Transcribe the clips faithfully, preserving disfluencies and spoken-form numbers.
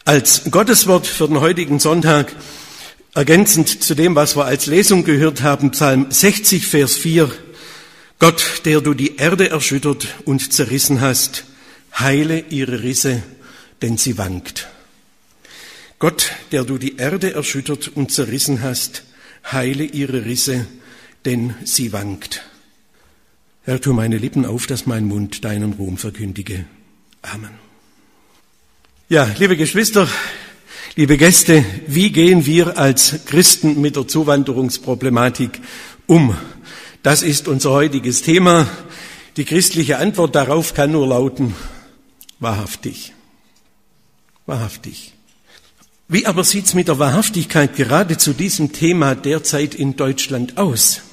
Als Gotteswort für den heutigen Sonntag, ergänzend zu dem, was wir als Lesung gehört haben, Psalm sechzig, Vers vier. Gott, der du die Erde erschüttert und zerrissen hast, heile ihre Risse, denn sie wankt. Gott, der du die Erde erschüttert und zerrissen hast, heile ihre Risse, denn sie wankt. Herr, tu meine Lippen auf, dass mein Mund deinen Ruhm verkündige. Amen. Ja, liebe Geschwister, liebe Gäste, wie gehen wir als Christen mit der Zuwanderungsproblematik um? Das ist unser heutiges Thema. Die christliche Antwort darauf kann nur lauten, wahrhaftig. Wahrhaftig. Wie aber sieht's mit der Wahrhaftigkeit gerade zu diesem Thema derzeit in Deutschland aus?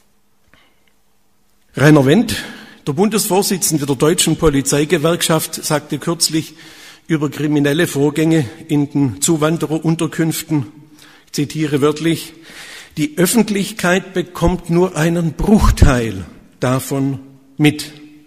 Rainer Wendt, der Bundesvorsitzende der Deutschen Polizeigewerkschaft, sagte kürzlich über kriminelle Vorgänge in den Zuwandererunterkünften, ich zitiere wörtlich, die Öffentlichkeit bekommt nur einen Bruchteil davon mit,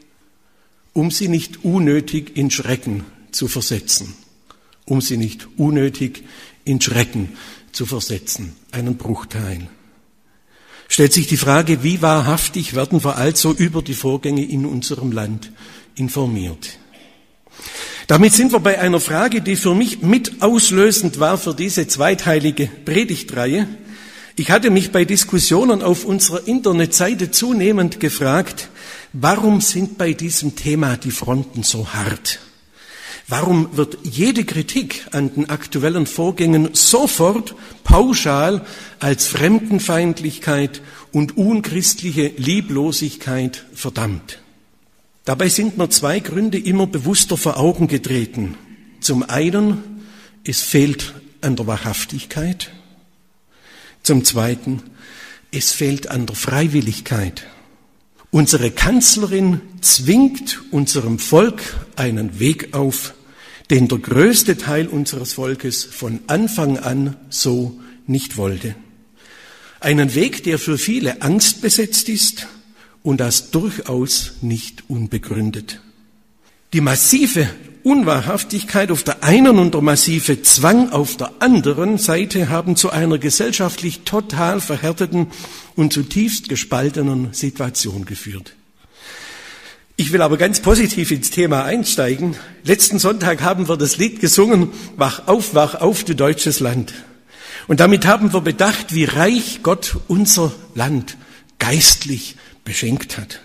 um sie nicht unnötig in Schrecken zu versetzen. Um sie nicht unnötig in Schrecken zu versetzen. Einen Bruchteil. Stellt sich die Frage, wie wahrhaftig werden wir also über die Vorgänge in unserem Land informiert? Damit sind wir bei einer Frage, die für mich mit auslösend war für diese zweiteilige Predigtreihe. Ich hatte mich bei Diskussionen auf unserer Internetseite zunehmend gefragt, warum sind bei diesem Thema die Fronten so hart? Warum wird jede Kritik an den aktuellen Vorgängen sofort pauschal als Fremdenfeindlichkeit und unchristliche Lieblosigkeit verdammt? Dabei sind mir zwei Gründe immer bewusster vor Augen getreten. Zum einen, es fehlt an der Wahrhaftigkeit. Zum zweiten, es fehlt an der Freiwilligkeit. Unsere Kanzlerin zwingt unserem Volk einen Weg auf, den der größte Teil unseres Volkes von Anfang an so nicht wollte. Einen Weg, der für viele Angst besetzt ist und das durchaus nicht unbegründet. Die massive Unwahrhaftigkeit auf der einen und der massive Zwang auf der anderen Seite haben zu einer gesellschaftlich total verhärteten und zutiefst gespaltenen Situation geführt. Ich will aber ganz positiv ins Thema einsteigen. Letzten Sonntag haben wir das Lied gesungen, Wach auf, wach auf, du deutsches Land. Und damit haben wir bedacht, wie reich Gott unser Land geistlich beschenkt hat.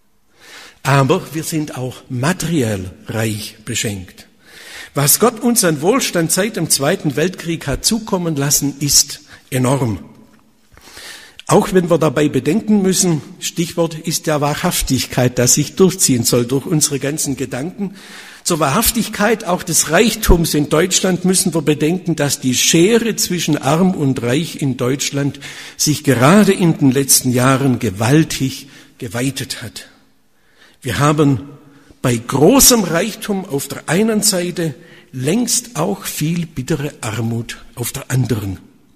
Aber wir sind auch materiell reich beschenkt. Was Gott uns an Wohlstand seit dem Zweiten Weltkrieg hat zukommen lassen, ist enorm. Auch wenn wir dabei bedenken müssen, Stichwort ist ja Wahrhaftigkeit, das sich durchziehen soll durch unsere ganzen Gedanken. Zur Wahrhaftigkeit auch des Reichtums in Deutschland müssen wir bedenken, dass die Schere zwischen Arm und Reich in Deutschland sich gerade in den letzten Jahren gewaltig geweitet hat. Wir haben bei großem Reichtum auf der einen Seite längst auch viel bittere Armut auf der anderen.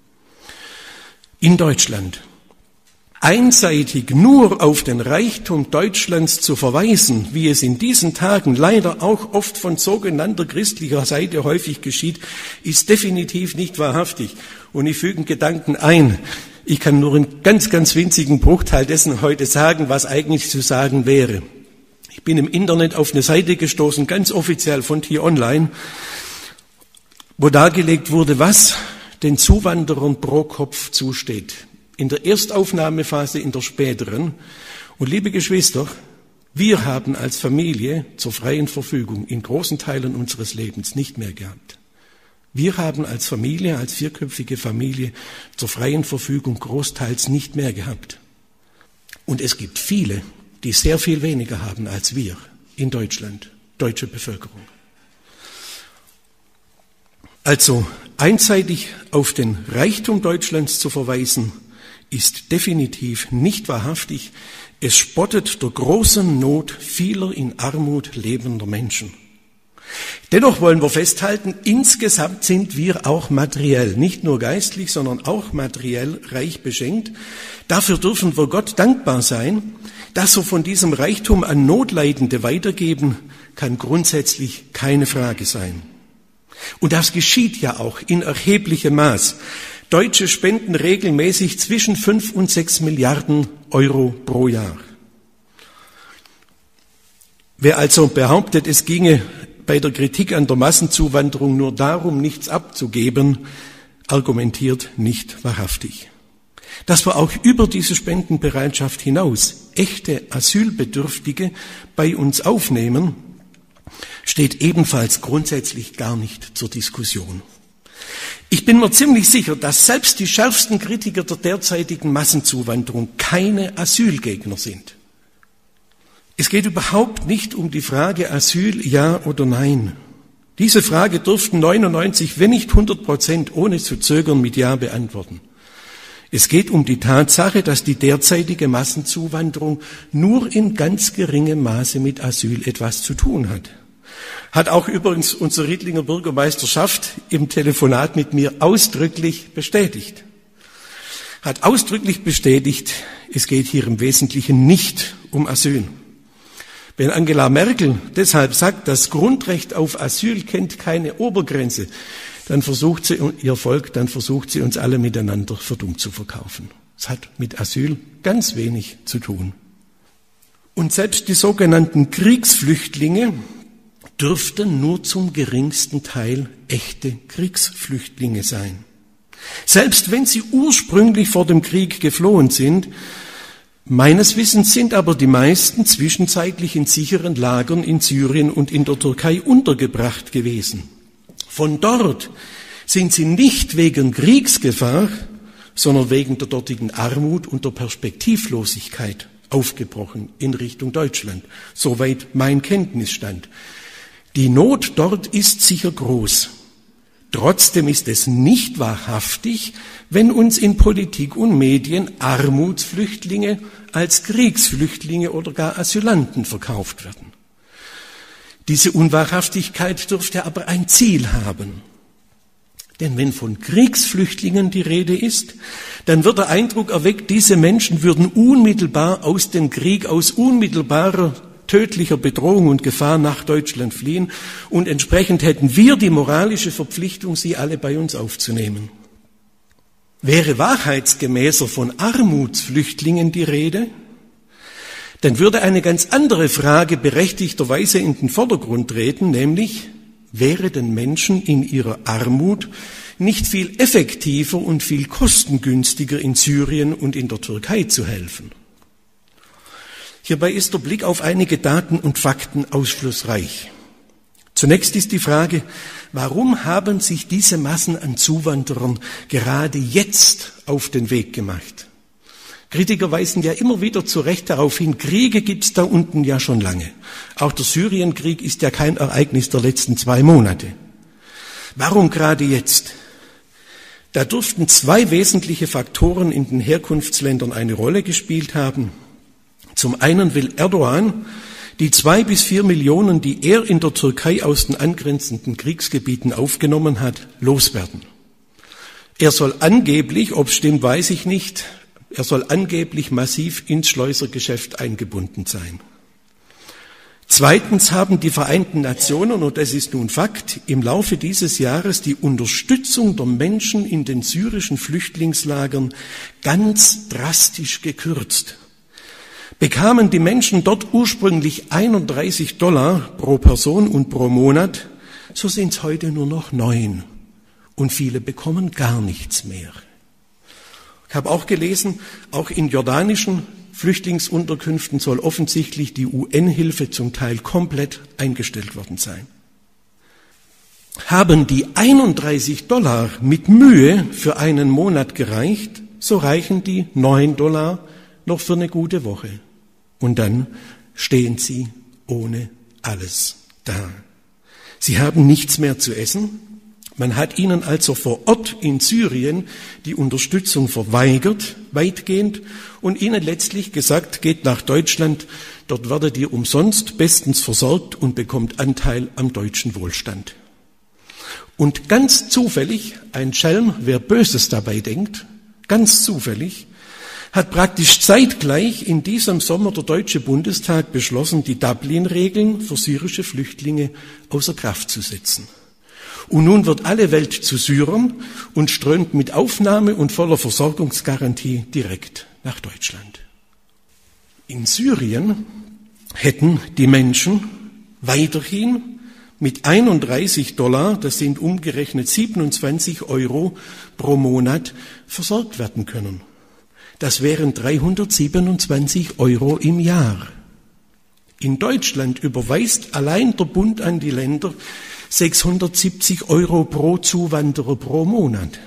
In Deutschland einseitig nur auf den Reichtum Deutschlands zu verweisen, wie es in diesen Tagen leider auch oft von sogenannter christlicher Seite häufig geschieht, ist definitiv nicht wahrhaftig. Und ich füge einen Gedanken ein. Ich kann nur einen ganz, ganz winzigen Bruchteil dessen heute sagen, was eigentlich zu sagen wäre. Ich bin im Internet auf eine Seite gestoßen, ganz offiziell von T-Online, wo dargelegt wurde, was den Zuwanderern pro Kopf zusteht. In der Erstaufnahmephase, in der späteren. Und liebe Geschwister, wir haben als Familie zur freien Verfügung in großen Teilen unseres Lebens nicht mehr gehabt. Wir haben als Familie, als vierköpfige Familie zur freien Verfügung großteils nicht mehr gehabt. Und es gibt viele, die sehr viel weniger haben als wir in Deutschland, deutsche Bevölkerung. Also einseitig auf den Reichtum Deutschlands zu verweisen, ist definitiv nicht wahrhaftig. Es spottet der großen Not vieler in Armut lebender Menschen. Dennoch wollen wir festhalten, insgesamt sind wir auch materiell, nicht nur geistlich, sondern auch materiell reich beschenkt. Dafür dürfen wir Gott dankbar sein. Dass wir von diesem Reichtum an Notleidende weitergeben, kann grundsätzlich keine Frage sein. Und das geschieht ja auch in erheblichem Maß. Deutsche spenden regelmäßig zwischen fünf und sechs Milliarden Euro pro Jahr. Wer also behauptet, es ginge bei der Kritik an der Massenzuwanderung nur darum, nichts abzugeben, argumentiert nicht wahrhaftig. Dass wir auch über diese Spendenbereitschaft hinaus echte Asylbedürftige bei uns aufnehmen, steht ebenfalls grundsätzlich gar nicht zur Diskussion. Ich bin mir ziemlich sicher, dass selbst die schärfsten Kritiker der derzeitigen Massenzuwanderung keine Asylgegner sind. Es geht überhaupt nicht um die Frage Asyl, ja oder nein. Diese Frage dürften neunundneunzig, wenn nicht hundert Prozent ohne zu zögern mit Ja beantworten. Es geht um die Tatsache, dass die derzeitige Massenzuwanderung nur in ganz geringem Maße mit Asyl etwas zu tun hat. Hat auch übrigens unser Riedlinger Bürgermeister Schaft im Telefonat mit mir ausdrücklich bestätigt. Hat ausdrücklich bestätigt, es geht hier im Wesentlichen nicht um Asyl. Wenn Angela Merkel deshalb sagt, das Grundrecht auf Asyl kennt keine Obergrenze, dann versucht sie, ihr Volk, dann versucht sie uns alle miteinander für dumm zu verkaufen. Es hat mit Asyl ganz wenig zu tun. Und selbst die sogenannten Kriegsflüchtlinge dürften nur zum geringsten Teil echte Kriegsflüchtlinge sein. Selbst wenn sie ursprünglich vor dem Krieg geflohen sind, meines Wissens sind aber die meisten zwischenzeitlich in sicheren Lagern in Syrien und in der Türkei untergebracht gewesen. Von dort sind sie nicht wegen Kriegsgefahr, sondern wegen der dortigen Armut und der Perspektivlosigkeit aufgebrochen in Richtung Deutschland. Soweit mein Kenntnisstand. Die Not dort ist sicher groß. Trotzdem ist es nicht wahrhaftig, wenn uns in Politik und Medien Armutsflüchtlinge als Kriegsflüchtlinge oder gar Asylanten verkauft werden. Diese Unwahrhaftigkeit dürfte aber ein Ziel haben. Denn wenn von Kriegsflüchtlingen die Rede ist, dann wird der Eindruck erweckt, diese Menschen würden unmittelbar aus dem Krieg, aus unmittelbarer tödlicher Bedrohung und Gefahr nach Deutschland fliehen und entsprechend hätten wir die moralische Verpflichtung, sie alle bei uns aufzunehmen. Wäre wahrheitsgemäßer von Armutsflüchtlingen die Rede, dann würde eine ganz andere Frage berechtigterweise in den Vordergrund treten, nämlich, wäre den Menschen in ihrer Armut nicht viel effektiver und viel kostengünstiger in Syrien und in der Türkei zu helfen? Hierbei ist der Blick auf einige Daten und Fakten aufschlussreich. Zunächst ist die Frage, warum haben sich diese Massen an Zuwanderern gerade jetzt auf den Weg gemacht? Kritiker weisen ja immer wieder zu Recht darauf hin, Kriege gibt's da unten ja schon lange. Auch der Syrienkrieg ist ja kein Ereignis der letzten zwei Monate. Warum gerade jetzt? Da dürften zwei wesentliche Faktoren in den Herkunftsländern eine Rolle gespielt haben. Zum einen will Erdogan die zwei bis vier Millionen, die er in der Türkei aus den angrenzenden Kriegsgebieten aufgenommen hat, loswerden. Er soll angeblich, ob es stimmt, weiß ich nicht, er soll angeblich massiv ins Schleusergeschäft eingebunden sein. Zweitens haben die Vereinten Nationen, und das ist nun Fakt, im Laufe dieses Jahres die Unterstützung der Menschen in den syrischen Flüchtlingslagern ganz drastisch gekürzt. Bekamen die Menschen dort ursprünglich einunddreißig Dollar pro Person und pro Monat, so sind es heute nur noch neun. Und viele bekommen gar nichts mehr. Ich habe auch gelesen, auch in jordanischen Flüchtlingsunterkünften soll offensichtlich die U N-Hilfe zum Teil komplett eingestellt worden sein. Haben die einunddreißig Dollar mit Mühe für einen Monat gereicht, so reichen die neun Dollar noch für eine gute Woche. Und dann stehen sie ohne alles da. Sie haben nichts mehr zu essen. Man hat ihnen also vor Ort in Syrien die Unterstützung verweigert, weitgehend, und ihnen letztlich gesagt, geht nach Deutschland, dort werdet ihr umsonst bestens versorgt und bekommt Anteil am deutschen Wohlstand. Und ganz zufällig, ein Schelm, wer Böses dabei denkt, ganz zufällig, hat praktisch zeitgleich in diesem Sommer der Deutsche Bundestag beschlossen, die Dublin-Regeln für syrische Flüchtlinge außer Kraft zu setzen. Und nun wird alle Welt zu Syrern und strömt mit Aufnahme und voller Versorgungsgarantie direkt nach Deutschland. In Syrien hätten die Menschen weiterhin mit einunddreißig Dollar, das sind umgerechnet siebenundzwanzig Euro pro Monat, versorgt werden können. Das wären dreihundertsiebenundzwanzig Euro im Jahr. In Deutschland überweist allein der Bund an die Länder sechshundertsiebzig Euro pro Zuwanderer pro Monat.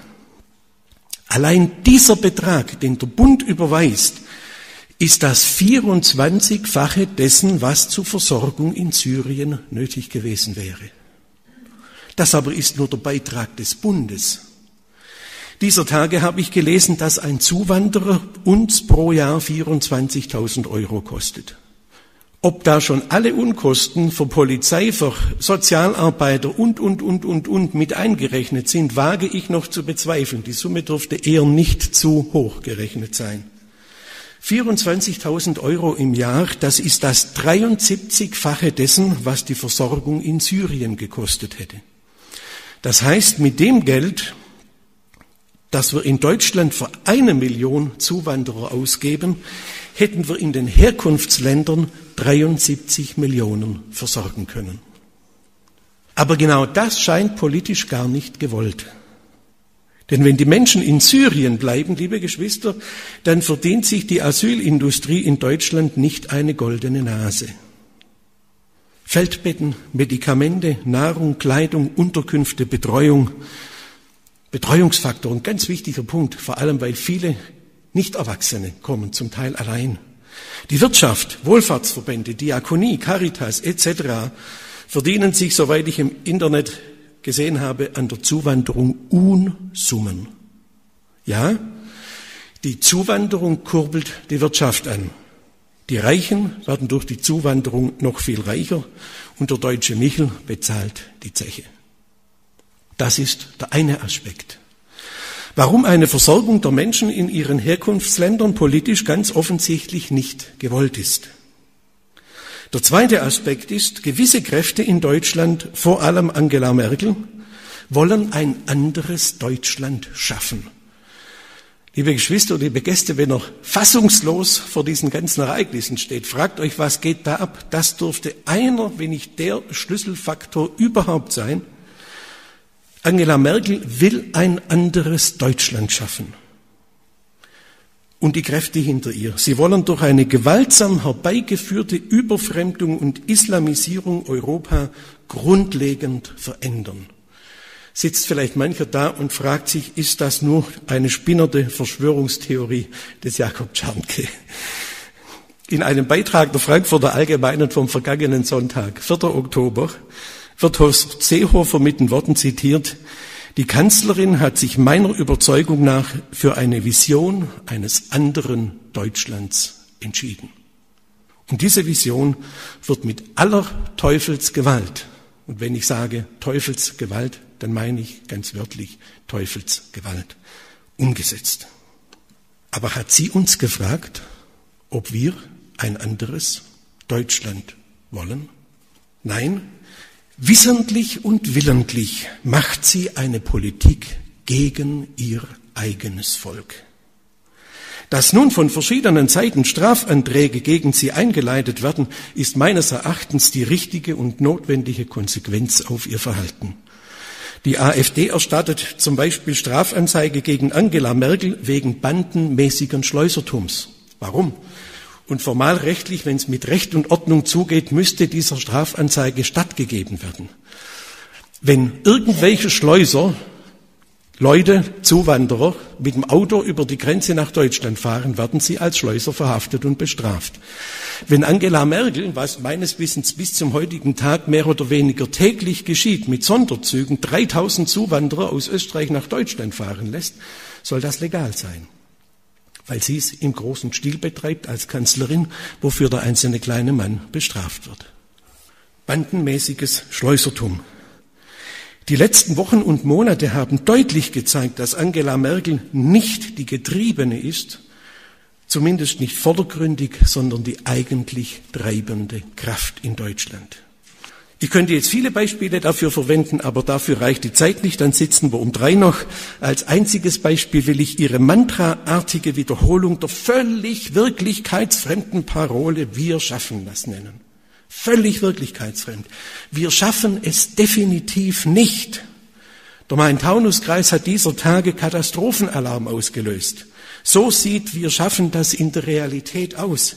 Allein dieser Betrag, den der Bund überweist, ist das vierundzwanzigfache dessen, was zur Versorgung in Syrien nötig gewesen wäre. Das aber ist nur der Beitrag des Bundes. Dieser Tage habe ich gelesen, dass ein Zuwanderer uns pro Jahr vierundzwanzigtausend Euro kostet. Ob da schon alle Unkosten für Polizei, für Sozialarbeiter und, und, und, und, und mit eingerechnet sind, wage ich noch zu bezweifeln. Die Summe dürfte eher nicht zu hoch gerechnet sein. vierundzwanzigtausend Euro im Jahr, das ist das dreiundsiebzigfache dessen, was die Versorgung in Syrien gekostet hätte. Das heißt, mit dem Geld, das wir in Deutschland für eine Million Zuwanderer ausgeben, hätten wir in den Herkunftsländern dreiundsiebzig Millionen versorgen können. Aber genau das scheint politisch gar nicht gewollt. Denn wenn die Menschen in Syrien bleiben, liebe Geschwister, dann verdient sich die Asylindustrie in Deutschland nicht eine goldene Nase. Feldbetten, Medikamente, Nahrung, Kleidung, Unterkünfte, Betreuung, Betreuungsfaktor, ein ganz wichtiger Punkt, vor allem weil viele Nicht-Erwachsene kommen, zum Teil allein. Die Wirtschaft, Wohlfahrtsverbände, Diakonie, Caritas et cetera verdienen sich, soweit ich im Internet gesehen habe, an der Zuwanderung Unsummen. Ja, die Zuwanderung kurbelt die Wirtschaft an. Die Reichen werden durch die Zuwanderung noch viel reicher und der deutsche Michel bezahlt die Zeche. Das ist der eine Aspekt. Warum eine Versorgung der Menschen in ihren Herkunftsländern politisch ganz offensichtlich nicht gewollt ist. Der zweite Aspekt ist, gewisse Kräfte in Deutschland, vor allem Angela Merkel, wollen ein anderes Deutschland schaffen. Liebe Geschwister, liebe Gäste, wenn ihr fassungslos vor diesen ganzen Ereignissen steht, fragt euch, was geht da ab? Das dürfte einer, wenn nicht der Schlüsselfaktor überhaupt sein. Angela Merkel will ein anderes Deutschland schaffen. Und die Kräfte hinter ihr. Sie wollen durch eine gewaltsam herbeigeführte Überfremdung und Islamisierung Europa grundlegend verändern. Sitzt vielleicht mancher da und fragt sich, ist das nur eine spinnerte Verschwörungstheorie des Jakob Czarnke? In einem Beitrag der Frankfurter Allgemeinen vom vergangenen Sonntag, vierten Oktober, wird Horst Seehofer mit den Worten zitiert: Die Kanzlerin hat sich meiner Überzeugung nach für eine Vision eines anderen Deutschlands entschieden. Und diese Vision wird mit aller Teufelsgewalt, und wenn ich sage Teufelsgewalt, dann meine ich ganz wörtlich Teufelsgewalt, umgesetzt. Aber hat sie uns gefragt, ob wir ein anderes Deutschland wollen? Nein. Wissentlich und willentlich macht sie eine Politik gegen ihr eigenes Volk. Dass nun von verschiedenen Seiten Strafanträge gegen sie eingeleitet werden, ist meines Erachtens die richtige und notwendige Konsequenz auf ihr Verhalten. Die AfD erstattet zum Beispiel Strafanzeige gegen Angela Merkel wegen bandenmäßigen Schleusertums. Warum? Und formalrechtlich, wenn es mit Recht und Ordnung zugeht, müsste dieser Strafanzeige stattgegeben werden. Wenn irgendwelche Schleuser, Leute, Zuwanderer, mit dem Auto über die Grenze nach Deutschland fahren, werden sie als Schleuser verhaftet und bestraft. Wenn Angela Merkel, was meines Wissens bis zum heutigen Tag mehr oder weniger täglich geschieht, mit Sonderzügen dreitausend Zuwanderer aus Österreich nach Deutschland fahren lässt, soll das legal sein. Weil sie es im großen Stil betreibt als Kanzlerin, wofür der einzelne kleine Mann bestraft wird. Bandenmäßiges Schleusertum. Die letzten Wochen und Monate haben deutlich gezeigt, dass Angela Merkel nicht die Getriebene ist, zumindest nicht vordergründig, sondern die eigentlich treibende Kraft in Deutschland. Ich könnte jetzt viele Beispiele dafür verwenden, aber dafür reicht die Zeit nicht, dann sitzen wir um drei noch. Als einziges Beispiel will ich Ihre mantraartige Wiederholung der völlig wirklichkeitsfremden Parole "Wir schaffen" das nennen. Völlig wirklichkeitsfremd. Wir schaffen es definitiv nicht. Der Main-Taunus-Kreis hat dieser Tage Katastrophenalarm ausgelöst. So sieht "Wir schaffen das" in der Realität aus.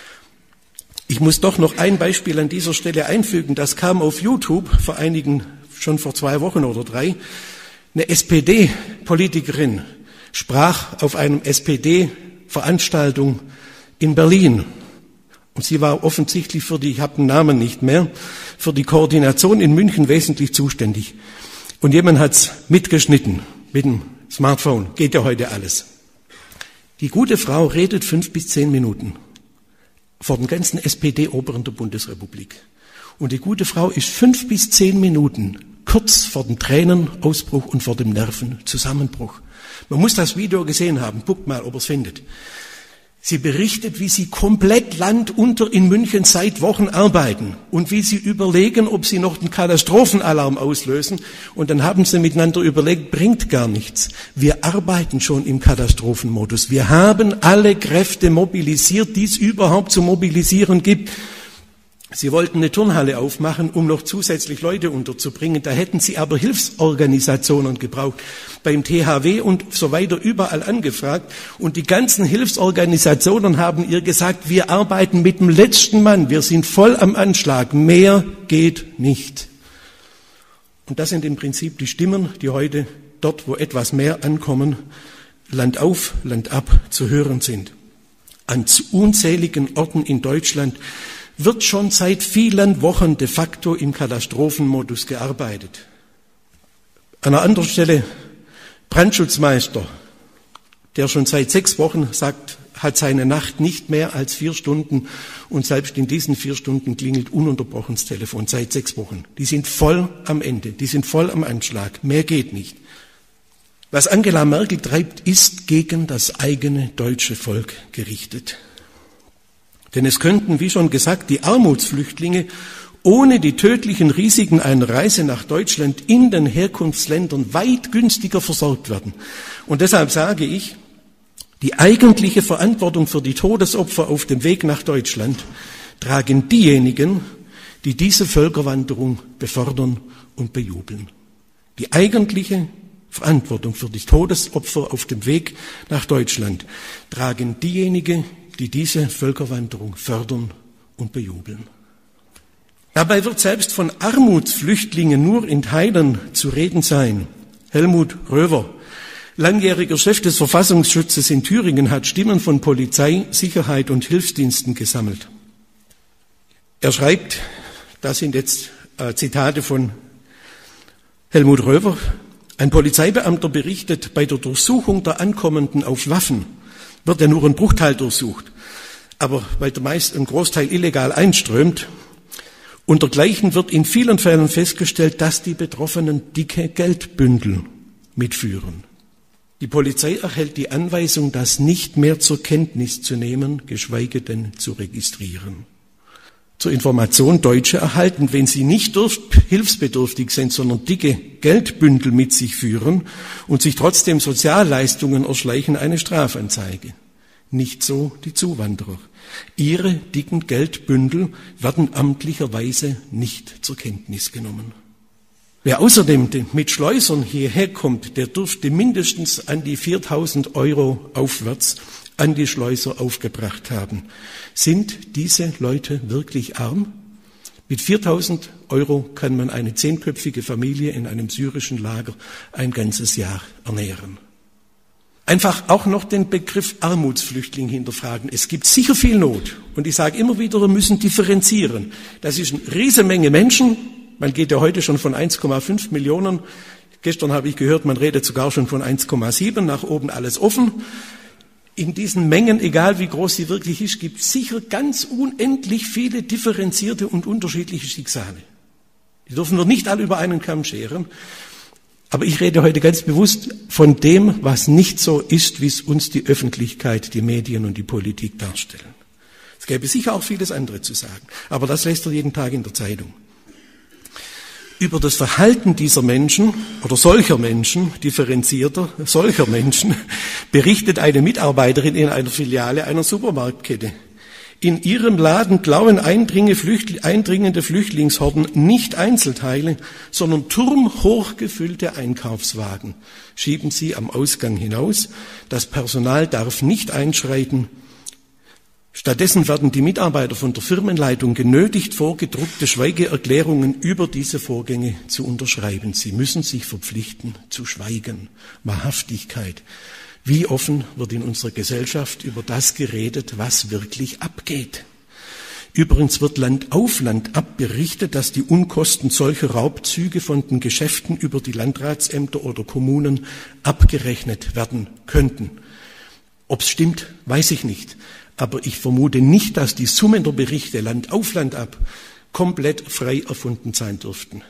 Ich muss doch noch ein Beispiel an dieser Stelle einfügen. Das kam auf YouTube vor einigen, schon vor zwei Wochen oder drei. Eine S P D-Politikerin sprach auf einem S P D-Veranstaltung in Berlin. Und sie war offensichtlich für die, ich habe den Namen nicht mehr, für die Koordination in München wesentlich zuständig. Und jemand hat's mitgeschnitten mit dem Smartphone. Geht ja heute alles. Die gute Frau redet fünf bis zehn Minuten vor den ganzen S P D-Oberen der Bundesrepublik. Und die gute Frau ist fünf bis zehn Minuten kurz vor dem Tränenausbruch und vor dem Nervenzusammenbruch. Man muss das Video gesehen haben. Guckt mal, ob ihr es findet. Sie berichtet, wie sie komplett landunter in München seit Wochen arbeiten und wie sie überlegen, ob sie noch den Katastrophenalarm auslösen. Und dann haben sie miteinander überlegt, bringt gar nichts. Wir arbeiten schon im Katastrophenmodus. Wir haben alle Kräfte mobilisiert, die es überhaupt zu mobilisieren gibt. Sie wollten eine Turnhalle aufmachen, um noch zusätzlich Leute unterzubringen. Da hätten sie aber Hilfsorganisationen gebraucht. Beim T H W und so weiter überall angefragt. Und die ganzen Hilfsorganisationen haben ihr gesagt, wir arbeiten mit dem letzten Mann. Wir sind voll am Anschlag. Mehr geht nicht. Und das sind im Prinzip die Stimmen, die heute dort, wo etwas mehr ankommen, Land auf, Land ab zu hören sind. An unzähligen Orten in Deutschland wird schon seit vielen Wochen de facto im Katastrophenmodus gearbeitet. An einer anderen Stelle Brandschutzmeister, der schon seit sechs Wochen sagt, hat seine Nacht nicht mehr als vier Stunden und selbst in diesen vier Stunden klingelt ununterbrochen das Telefon, seit sechs Wochen. Die sind voll am Ende, die sind voll am Anschlag, mehr geht nicht. Was Angela Merkel treibt, ist gegen das eigene deutsche Volk gerichtet. Denn es könnten, wie schon gesagt, die Armutsflüchtlinge ohne die tödlichen Risiken einer Reise nach Deutschland in den Herkunftsländern weit günstiger versorgt werden. Und deshalb sage ich, die eigentliche Verantwortung für die Todesopfer auf dem Weg nach Deutschland tragen diejenigen, die diese Völkerwanderung befördern und bejubeln. Die eigentliche Verantwortung für die Todesopfer auf dem Weg nach Deutschland tragen diejenigen, die diese Völkerwanderung fördern und bejubeln. Dabei wird selbst von Armutsflüchtlingen nur in Teilen zu reden sein. Helmut Röver, langjähriger Chef des Verfassungsschutzes in Thüringen, hat Stimmen von Polizei, Sicherheit und Hilfsdiensten gesammelt. Er schreibt, das sind jetzt äh, Zitate von Helmut Röver, ein Polizeibeamter berichtet, bei der Durchsuchung der Ankommenden auf Waffen wird ja nur ein Bruchteil durchsucht, aber weil der meist ein Großteil illegal einströmt. Und dergleichen wird in vielen Fällen festgestellt, dass die Betroffenen dicke Geldbündel mitführen. Die Polizei erhält die Anweisung, das nicht mehr zur Kenntnis zu nehmen, geschweige denn zu registrieren. Zur Information, Deutsche erhalten, wenn sie nicht hilfsbedürftig sind, sondern dicke Geldbündel mit sich führen und sich trotzdem Sozialleistungen erschleichen, eine Strafanzeige. Nicht so die Zuwanderer. Ihre dicken Geldbündel werden amtlicherweise nicht zur Kenntnis genommen. Wer außerdem mit Schleusern hierher kommt, der dürfte mindestens an die viertausend Euro aufwärts an die Schleuser aufgebracht haben. Sind diese Leute wirklich arm? Mit viertausend Euro kann man eine zehnköpfige Familie in einem syrischen Lager ein ganzes Jahr ernähren. Einfach auch noch den Begriff Armutsflüchtling hinterfragen. Es gibt sicher viel Not. Und ich sage immer wieder, wir müssen differenzieren. Das ist eine riesige Menge Menschen. Man geht ja heute schon von eins Komma fünf Millionen. Gestern habe ich gehört, man redet sogar schon von eins Komma sieben. Nach oben alles offen. In diesen Mengen, egal wie groß sie wirklich ist, gibt es sicher ganz unendlich viele differenzierte und unterschiedliche Schicksale. Die dürfen wir nicht alle über einen Kamm scheren. Aber ich rede heute ganz bewusst von dem, was nicht so ist, wie es uns die Öffentlichkeit, die Medien und die Politik darstellen. Es gäbe sicher auch vieles andere zu sagen, aber das lässt er jeden Tag in der Zeitung. Über das Verhalten dieser Menschen oder solcher Menschen, differenzierter, solcher Menschen, berichtet eine Mitarbeiterin in einer Filiale einer Supermarktkette. In ihrem Laden klauen eindringende Flüchtlingshorden nicht Einzelteile, sondern turmhoch gefüllte Einkaufswagen schieben sie am Ausgang hinaus. Das Personal darf nicht einschreiten. Stattdessen werden die Mitarbeiter von der Firmenleitung genötigt, vorgedruckte Schweigeerklärungen über diese Vorgänge zu unterschreiben. Sie müssen sich verpflichten, zu schweigen. Wahrhaftigkeit. Wie offen wird in unserer Gesellschaft über das geredet, was wirklich abgeht? Übrigens wird Land auf Land ab berichtet, dass die Unkosten solcher Raubzüge von den Geschäften über die Landratsämter oder Kommunen abgerechnet werden könnten. Ob es stimmt, weiß ich nicht. Aber ich vermute nicht, dass die Summen der Berichte Land auf Land ab komplett frei erfunden sein dürften.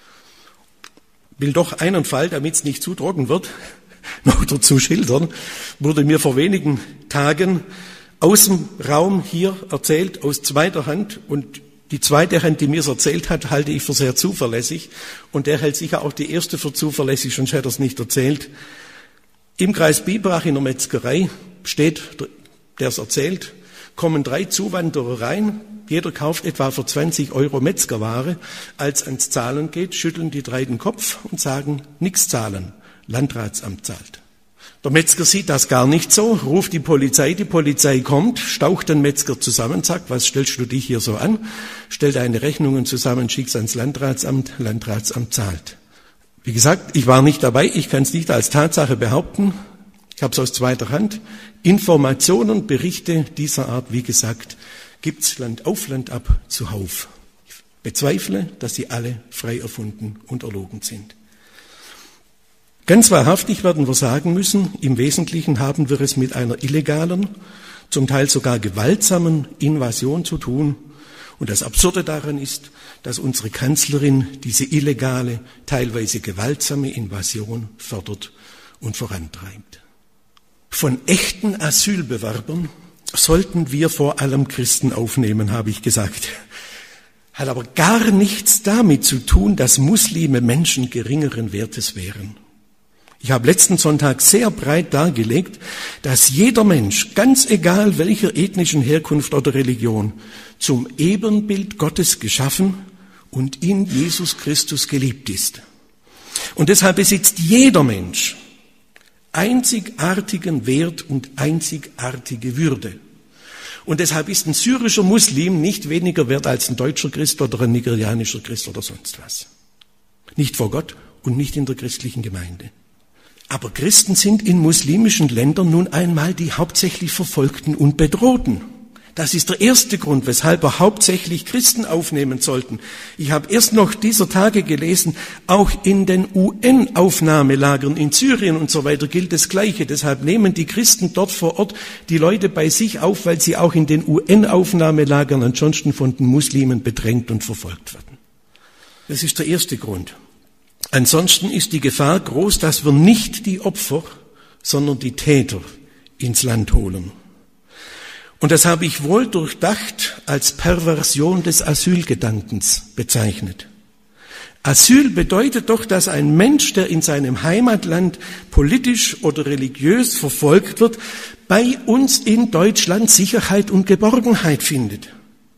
Will doch einen Fall, damit es nicht zu trocken wird, noch dazu schildern, wurde mir vor wenigen Tagen aus dem Raum hier erzählt, aus zweiter Hand. Und die zweite Hand, die mir es erzählt hat, halte ich für sehr zuverlässig. Und der hält sicher auch die erste für zuverlässig, sonst hätte er es nicht erzählt. Im Kreis Biberach in der Metzgerei steht, der es erzählt, kommen drei Zuwanderer rein, jeder kauft etwa für zwanzig Euro Metzgerware. Als es ans Zahlen geht, schütteln die drei den Kopf und sagen, nichts zahlen, Landratsamt zahlt. Der Metzger sieht das gar nicht so, ruft die Polizei, die Polizei kommt, staucht den Metzger zusammen, sagt, was stellst du dich hier so an, stellt eine Rechnungen zusammen, schickt's ans Landratsamt, Landratsamt zahlt. Wie gesagt, ich war nicht dabei, ich kann es nicht als Tatsache behaupten, ich habe es aus zweiter Hand. Informationen, Berichte dieser Art, wie gesagt, gibt's Land auf Land ab zuhauf. Ich bezweifle, dass sie alle frei erfunden und erlogen sind. Ganz wahrhaftig werden wir sagen müssen, im Wesentlichen haben wir es mit einer illegalen, zum Teil sogar gewaltsamen Invasion zu tun. Und das Absurde daran ist, dass unsere Kanzlerin diese illegale, teilweise gewaltsame Invasion fördert und vorantreibt. Von echten Asylbewerbern sollten wir vor allem Christen aufnehmen, habe ich gesagt. Hat aber gar nichts damit zu tun, dass Muslime Menschen geringeren Wertes wären. Ich habe letzten Sonntag sehr breit dargelegt, dass jeder Mensch, ganz egal welcher ethnischen Herkunft oder Religion, zum Ebenbild Gottes geschaffen und in Jesus Christus geliebt ist. Und deshalb besitzt jeder Mensch einzigartigen Wert und einzigartige Würde. Und deshalb ist ein syrischer Muslim nicht weniger wert als ein deutscher Christ oder ein nigerianischer Christ oder sonst was. Nicht vor Gott und nicht in der christlichen Gemeinde. Aber Christen sind in muslimischen Ländern nun einmal die hauptsächlich Verfolgten und Bedrohten. Das ist der erste Grund, weshalb wir hauptsächlich Christen aufnehmen sollten. Ich habe erst noch dieser Tage gelesen, auch in den U N-Aufnahmelagern in Syrien und so weiter gilt das Gleiche. Deshalb nehmen die Christen dort vor Ort die Leute bei sich auf, weil sie auch in den U N-Aufnahmelagern ansonsten von den Muslimen bedrängt und verfolgt werden. Das ist der erste Grund. Ansonsten ist die Gefahr groß, dass wir nicht die Opfer, sondern die Täter ins Land holen. Und das habe ich wohl durchdacht als Perversion des Asylgedankens bezeichnet. Asyl bedeutet doch, dass ein Mensch, der in seinem Heimatland politisch oder religiös verfolgt wird, bei uns in Deutschland Sicherheit und Geborgenheit findet.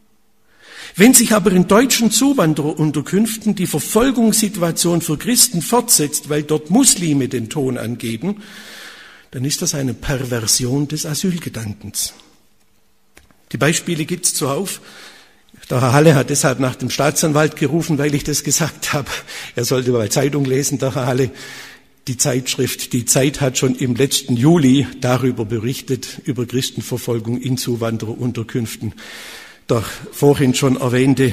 Wenn sich aber in deutschen Zuwandererunterkünften die Verfolgungssituation für Christen fortsetzt, weil dort Muslime den Ton angeben, dann ist das eine Perversion des Asylgedankens. Die Beispiele gibt's zuhauf. Der Herr Halle hat deshalb nach dem Staatsanwalt gerufen, weil ich das gesagt habe. Er sollte mal Zeitung lesen, der Herr Halle. Die Zeitschrift Die Zeit hat schon im letzten Juli darüber berichtet, über Christenverfolgung in Zuwandererunterkünften. Der vorhin schon erwähnte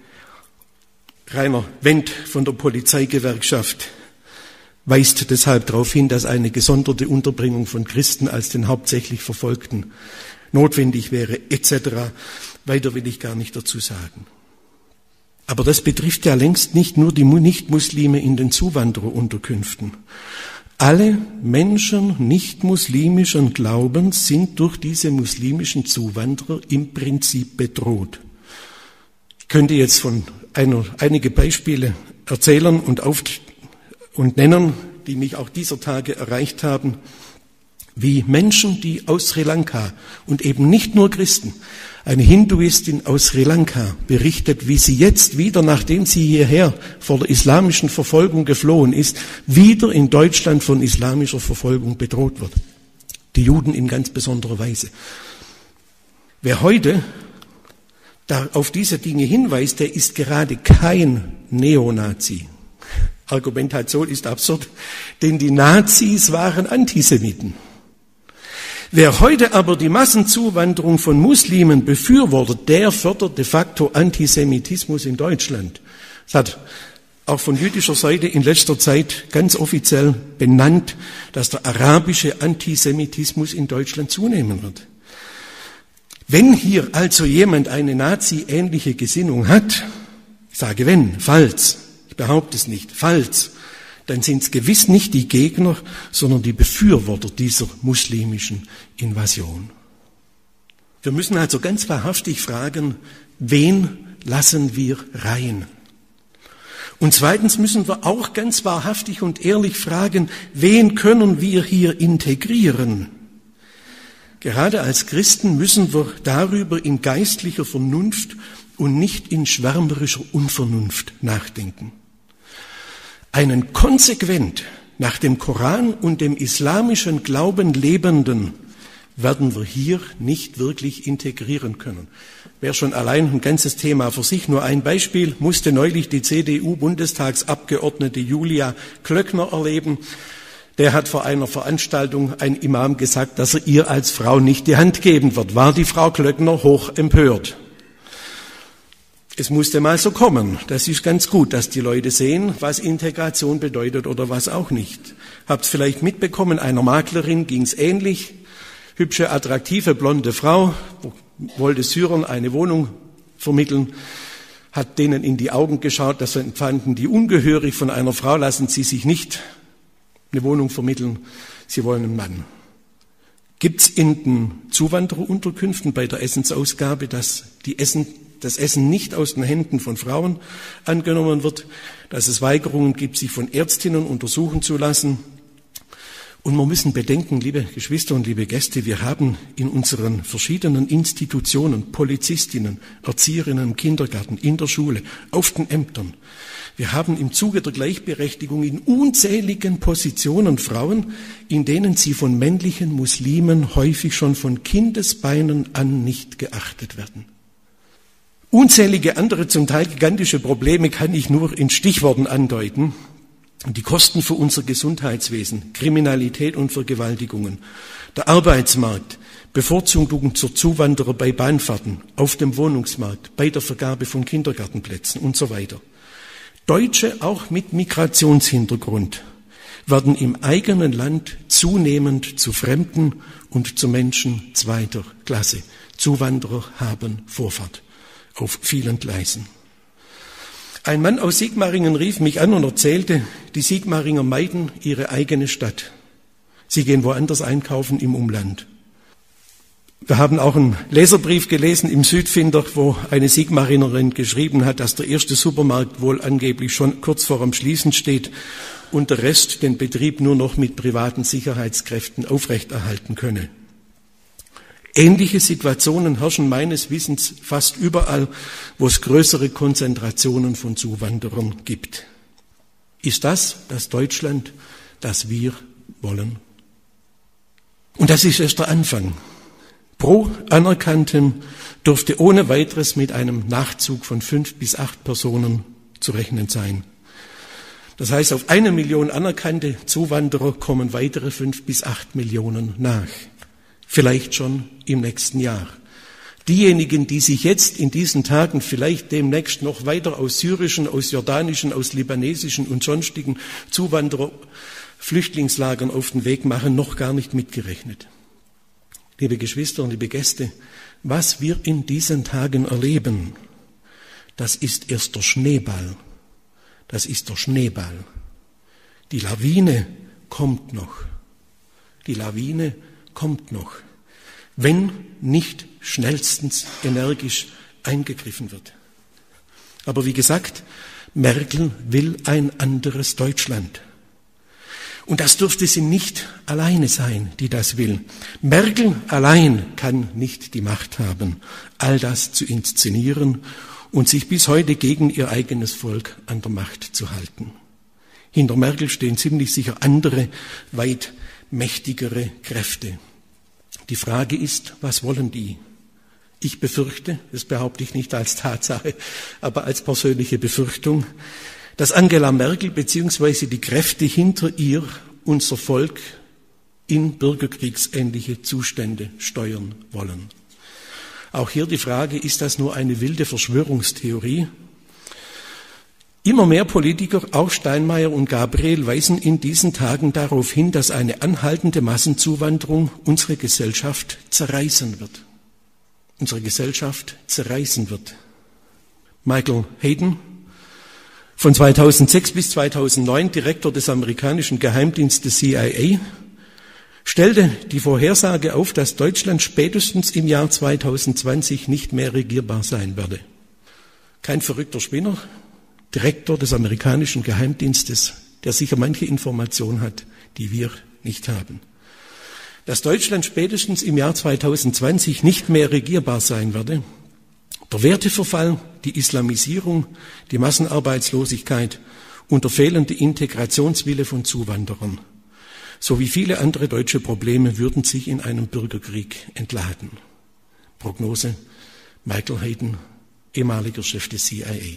Rainer Wendt von der Polizeigewerkschaft weist deshalb darauf hin, dass eine gesonderte Unterbringung von Christen als den hauptsächlich Verfolgten notwendig wäre, et cetera. Weiter will ich gar nicht dazu sagen. Aber das betrifft ja längst nicht nur die Nichtmuslime in den Zuwandererunterkünften. Alle Menschen nicht-muslimischen Glaubens sind durch diese muslimischen Zuwanderer im Prinzip bedroht. Ich könnte jetzt von einer, einige Beispiele erzählen und, auf, und nennen, die mich auch dieser Tage erreicht haben, wie Menschen, die aus Sri Lanka und eben nicht nur Christen, eine Hinduistin aus Sri Lanka berichtet, wie sie jetzt wieder, nachdem sie hierher vor der islamischen Verfolgung geflohen ist, wieder in Deutschland von islamischer Verfolgung bedroht wird. Die Juden in ganz besonderer Weise. Wer heute da auf diese Dinge hinweist, der ist gerade kein Neonazi. Argumentation ist absurd, denn die Nazis waren Antisemiten. Wer heute aber die Massenzuwanderung von Muslimen befürwortet, der fördert de facto Antisemitismus in Deutschland. Das hat auch von jüdischer Seite in letzter Zeit ganz offiziell benannt, dass der arabische Antisemitismus in Deutschland zunehmen wird. Wenn hier also jemand eine Nazi-ähnliche Gesinnung hat, ich sage wenn, falls, ich behaupte es nicht, falls, dann sind es gewiss nicht die Gegner, sondern die Befürworter dieser muslimischen Invasion. Wir müssen also ganz wahrhaftig fragen, wen lassen wir rein? Und zweitens müssen wir auch ganz wahrhaftig und ehrlich fragen, wen können wir hier integrieren? Gerade als Christen müssen wir darüber in geistlicher Vernunft und nicht in schwärmerischer Unvernunft nachdenken. Einen konsequent nach dem Koran und dem islamischen Glauben Lebenden werden wir hier nicht wirklich integrieren können. Wäre schon allein ein ganzes Thema für sich. Nur ein Beispiel musste neulich die C D U-Bundestagsabgeordnete Julia Klöckner erleben. Der hat vor einer Veranstaltung ein Imam gesagt, dass er ihr als Frau nicht die Hand geben wird. War die Frau Klöckner hoch empört. Es musste mal so kommen. Das ist ganz gut, dass die Leute sehen, was Integration bedeutet oder was auch nicht. Habt vielleicht mitbekommen, einer Maklerin ging's ähnlich. Hübsche, attraktive, blonde Frau, wollte Syrern eine Wohnung vermitteln, hat denen in die Augen geschaut, das fanden die ungehörig. Von einer Frau lassen sie sich nicht eine Wohnung vermitteln, sie wollen einen Mann. Gibt's in den Zuwandererunterkünften bei der Essensausgabe, dass die Essen das Essen nicht aus den Händen von Frauen angenommen wird, dass es Weigerungen gibt, sich von Ärztinnen untersuchen zu lassen. Und wir müssen bedenken, liebe Geschwister und liebe Gäste, wir haben in unseren verschiedenen Institutionen Polizistinnen, Erzieherinnen im Kindergarten, in der Schule, auf den Ämtern. Wir haben im Zuge der Gleichberechtigung in unzähligen Positionen Frauen, in denen sie von männlichen Muslimen häufig schon von Kindesbeinen an nicht geachtet werden. Unzählige andere, zum Teil gigantische Probleme kann ich nur in Stichworten andeuten. Die Kosten für unser Gesundheitswesen, Kriminalität und Vergewaltigungen, der Arbeitsmarkt, Bevorzugung zur Zuwanderer bei Bahnfahrten, auf dem Wohnungsmarkt, bei der Vergabe von Kindergartenplätzen und so weiter. Deutsche, auch mit Migrationshintergrund, werden im eigenen Land zunehmend zu Fremden und zu Menschen zweiter Klasse. Zuwanderer haben Vorfahrt auf vielen Gleisen. Ein Mann aus Sigmaringen rief mich an und erzählte, die Sigmaringer meiden ihre eigene Stadt. Sie gehen woanders einkaufen im Umland. Wir haben auch einen Leserbrief gelesen im Südfinder, wo eine Sigmarinerin geschrieben hat, dass der erste Supermarkt wohl angeblich schon kurz vor dem Schließen steht und der Rest den Betrieb nur noch mit privaten Sicherheitskräften aufrechterhalten könne. Ähnliche Situationen herrschen meines Wissens fast überall, wo es größere Konzentrationen von Zuwanderern gibt. Ist das das Deutschland, das wir wollen? Und das ist erst der Anfang. Pro Anerkanntem dürfte ohne weiteres mit einem Nachzug von fünf bis acht Personen zu rechnen sein. Das heißt, auf eine Million anerkannte Zuwanderer kommen weitere fünf bis acht Millionen nach. Vielleicht schon im nächsten Jahr. Diejenigen, die sich jetzt in diesen Tagen vielleicht demnächst noch weiter aus syrischen, aus jordanischen, aus libanesischen und sonstigen Zuwanderer-Flüchtlingslagern auf den Weg machen, noch gar nicht mitgerechnet. Liebe Geschwister und liebe Gäste, was wir in diesen Tagen erleben, das ist erst der Schneeball. Das ist der Schneeball. Die Lawine kommt noch. Die Lawine kommt noch, wenn nicht schnellstens energisch eingegriffen wird. Aber wie gesagt, Merkel will ein anderes Deutschland. Und das dürfte sie nicht alleine sein, die das will. Merkel allein kann nicht die Macht haben, all das zu inszenieren und sich bis heute gegen ihr eigenes Volk an der Macht zu halten. Hinter Merkel stehen ziemlich sicher andere, weit mächtigere Kräfte. Die Frage ist, was wollen die? Ich befürchte, das behaupte ich nicht als Tatsache, aber als persönliche Befürchtung, dass Angela Merkel bzw. die Kräfte hinter ihr unser Volk in bürgerkriegsähnliche Zustände steuern wollen. Auch hier die Frage, ist das nur eine wilde Verschwörungstheorie? Immer mehr Politiker, auch Steinmeier und Gabriel, weisen in diesen Tagen darauf hin, dass eine anhaltende Massenzuwanderung unsere Gesellschaft zerreißen wird. Unsere Gesellschaft zerreißen wird. Michael Hayden, von zweitausendsechs bis zweitausendneun Direktor des amerikanischen Geheimdienstes C I A, stellte die Vorhersage auf, dass Deutschland spätestens im Jahr zweitausendzwanzig nicht mehr regierbar sein werde. Kein verrückter Spinner, Direktor des amerikanischen Geheimdienstes, der sicher manche Information hat, die wir nicht haben. Dass Deutschland spätestens im Jahr zweitausendzwanzig nicht mehr regierbar sein werde, der Werteverfall, die Islamisierung, die Massenarbeitslosigkeit und der fehlende Integrationswille von Zuwanderern sowie viele andere deutsche Probleme würden sich in einem Bürgerkrieg entladen. Prognose Michael Hayden, ehemaliger Chef des C I A.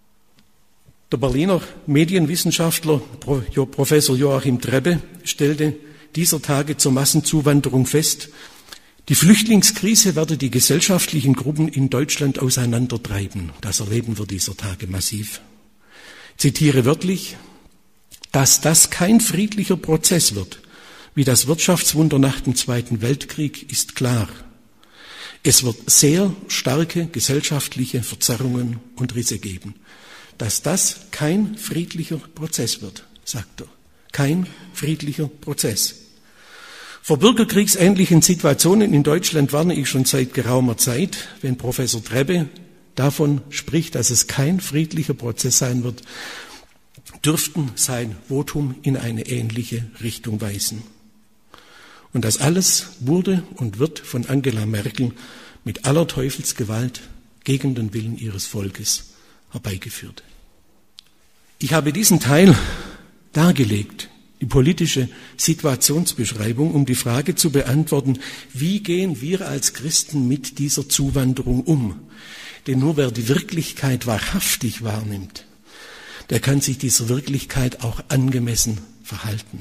Der Berliner Medienwissenschaftler Professor Joachim Trebbe stellte dieser Tage zur Massenzuwanderung fest, die Flüchtlingskrise werde die gesellschaftlichen Gruppen in Deutschland auseinandertreiben. Das erleben wir dieser Tage massiv. Ich zitiere wörtlich, dass das kein friedlicher Prozess wird, wie das Wirtschaftswunder nach dem Zweiten Weltkrieg, ist klar. Es wird sehr starke gesellschaftliche Verzerrungen und Risse geben. Dass das kein friedlicher Prozess wird, sagt er. Kein friedlicher Prozess. Vor bürgerkriegsähnlichen Situationen in Deutschland warne ich schon seit geraumer Zeit, wenn Professor Trebbe davon spricht, dass es kein friedlicher Prozess sein wird, dürften sein Votum in eine ähnliche Richtung weisen. Und das alles wurde und wird von Angela Merkel mit aller Teufelsgewalt gegen den Willen ihres Volkes herbeigeführt. Ich habe diesen Teil dargelegt, die politische Situationsbeschreibung, um die Frage zu beantworten, wie gehen wir als Christen mit dieser Zuwanderung um? Denn nur wer die Wirklichkeit wahrhaftig wahrnimmt, der kann sich dieser Wirklichkeit auch angemessen verhalten.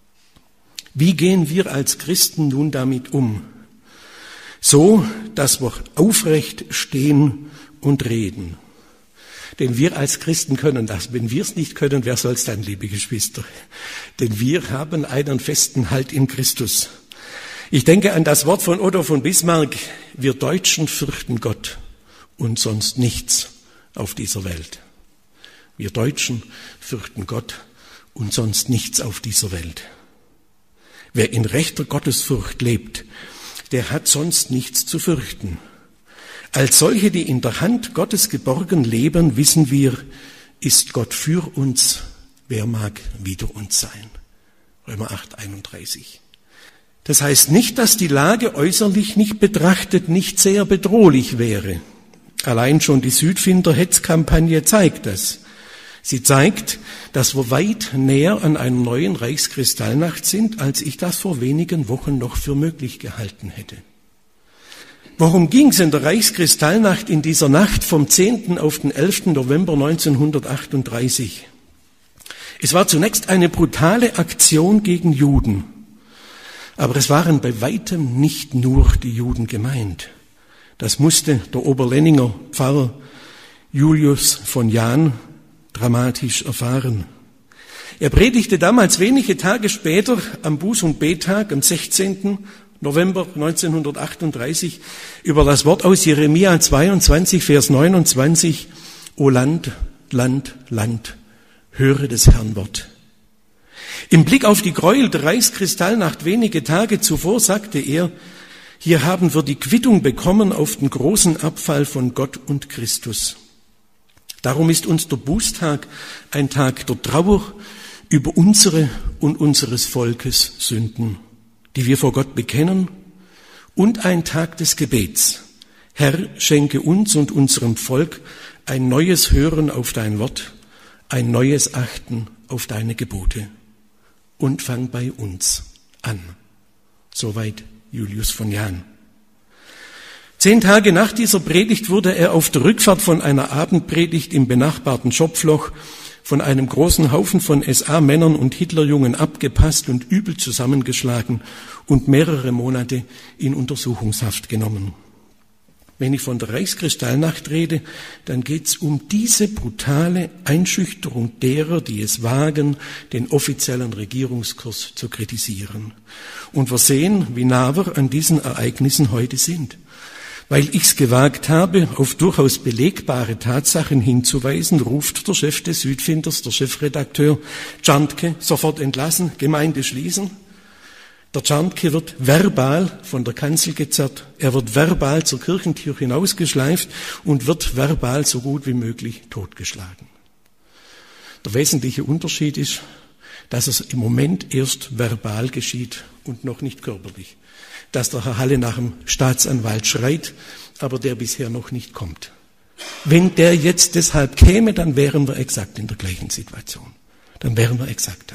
Wie gehen wir als Christen nun damit um? So, dass wir aufrecht stehen und reden. Denn wir als Christen können das. Wenn wir es nicht können, wer soll es dann, liebe Geschwister? Denn wir haben einen festen Halt in Christus. Ich denke an das Wort von Otto von Bismarck, wir Deutschen fürchten Gott und sonst nichts auf dieser Welt. Wir Deutschen fürchten Gott und sonst nichts auf dieser Welt. Wer in rechter Gottesfurcht lebt, der hat sonst nichts zu fürchten. Als solche, die in der Hand Gottes geborgen leben, wissen wir, ist Gott für uns, wer mag wider uns sein. Römer acht, einunddreißig. Das heißt nicht, dass die Lage äußerlich nicht betrachtet nicht sehr bedrohlich wäre. Allein schon die Südfinder-Hetzkampagne zeigt das. Sie zeigt, dass wir weit näher an einer neuen Reichskristallnacht sind, als ich das vor wenigen Wochen noch für möglich gehalten hätte. Worum ging es in der Reichskristallnacht in dieser Nacht vom zehnten auf den elften November neunzehnhundertachtunddreißig? Es war zunächst eine brutale Aktion gegen Juden. Aber es waren bei weitem nicht nur die Juden gemeint. Das musste der Oberlenninger Pfarrer Julius von Jahn dramatisch erfahren. Er predigte damals wenige Tage später am Buß- und Bettag am sechzehnten November neunzehnhundertachtunddreißig über das Wort aus Jeremia zweiundzwanzig, Vers neunundzwanzig, O Land, Land, Land, höre des Herrn Wort. Im Blick auf die Gräuel der Reichskristallnacht wenige Tage zuvor sagte er, hier haben wir die Quittung bekommen auf den großen Abfall von Gott und Christus. Darum ist uns der Bußtag ein Tag der Trauer über unsere und unseres Volkes Sünden, die wir vor Gott bekennen, und ein Tag des Gebets. Herr, schenke uns und unserem Volk ein neues Hören auf dein Wort, ein neues Achten auf deine Gebote. Und fang bei uns an. Soweit Julius von Jahn. Zehn Tage nach dieser Predigt wurde er auf der Rückfahrt von einer Abendpredigt im benachbarten Schopfloch von einem großen Haufen von S A-Männern und Hitlerjungen abgepasst und übel zusammengeschlagen und mehrere Monate in Untersuchungshaft genommen. Wenn ich von der Reichskristallnacht rede, dann geht es um diese brutale Einschüchterung derer, die es wagen, den offiziellen Regierungskurs zu kritisieren. Und wir sehen, wie nah wir an diesen Ereignissen heute sind. Weil ich es gewagt habe, auf durchaus belegbare Tatsachen hinzuweisen, ruft der Chef des Südfinders, der Chefredakteur Czarnke, sofort entlassen, Gemeinde schließen. Der Czarnke wird verbal von der Kanzel gezerrt, er wird verbal zur Kirchentür hinausgeschleift und wird verbal so gut wie möglich totgeschlagen. Der wesentliche Unterschied ist, dass es im Moment erst verbal geschieht und noch nicht körperlich. Dass der Herr Halle nach dem Staatsanwalt schreit, aber der bisher noch nicht kommt. Wenn der jetzt deshalb käme, dann wären wir exakt in der gleichen Situation. Dann wären wir exakt da.